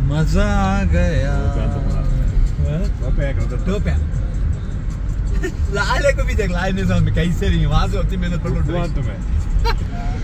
मजा आ गया। टोप्या लाले को भी देख, लाले ने साउंड में कैसे रही वहां से होती मेहनत पर तुम्हें